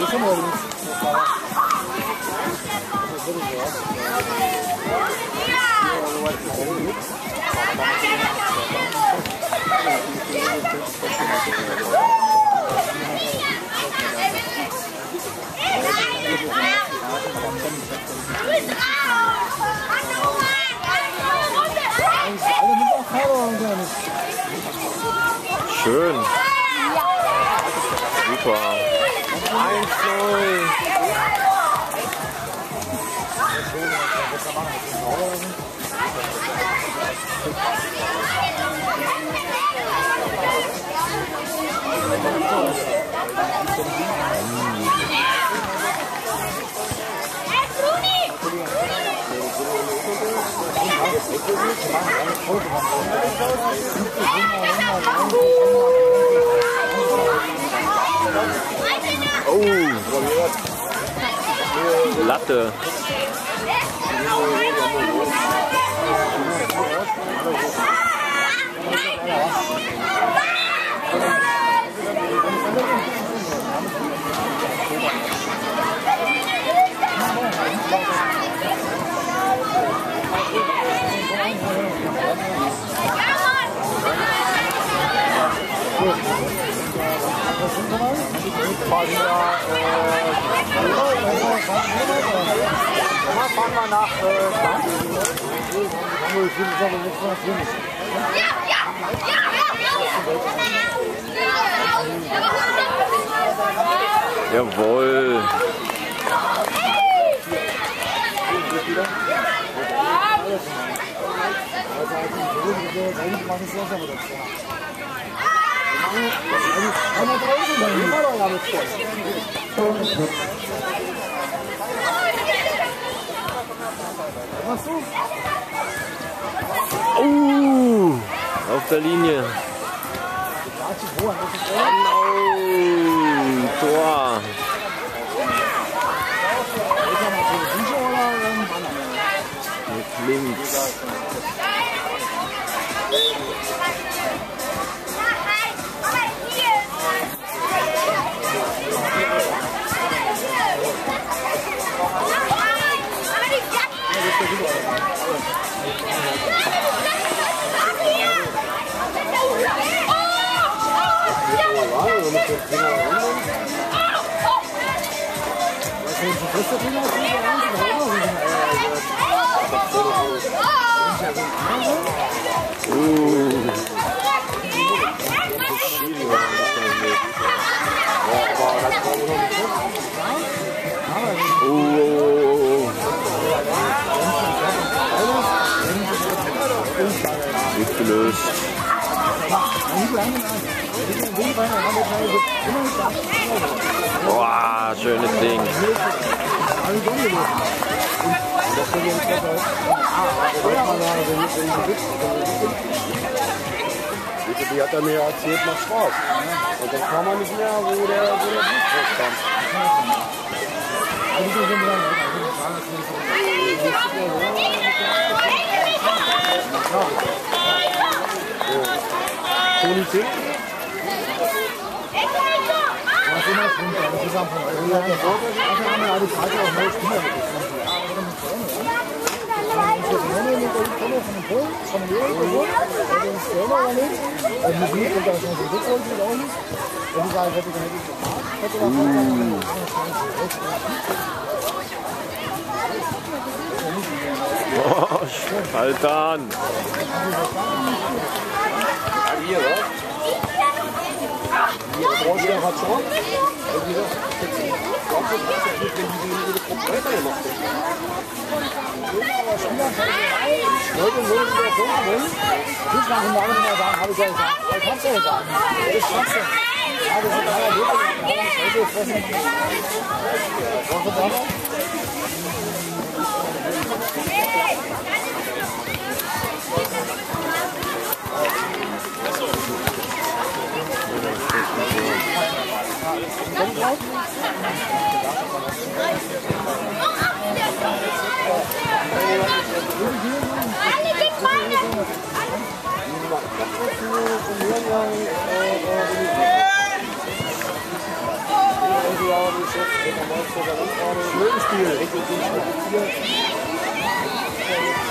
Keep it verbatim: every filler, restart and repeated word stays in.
Schön. Super. eins null. Oh, Latte. Fahren wir nach Jawohl. Oh, auf der Linie. Oh, Tor. Mit links. Gut gelöst. Boah, schönes Ding. Die hat er mir erzählt, macht Spaß. Und dann kann man nicht mehr, wo der, wo der Blut rauskommt. Politik? Oh, Altan. Hier, was? Der hat schon. Wie gesagt, ich glaube, das ist nicht, wenn die diese Gruppe weitergemacht hätten. Leute, so ist der Punkt drin. Ich nach dem Namen mal sagen, habe ich ja gesagt. Ich hab's ja gesagt. Das ist scheiße. Ja, das ist einer Leute, die haben uns heute gefressen. Was ist das? Löwenspiel.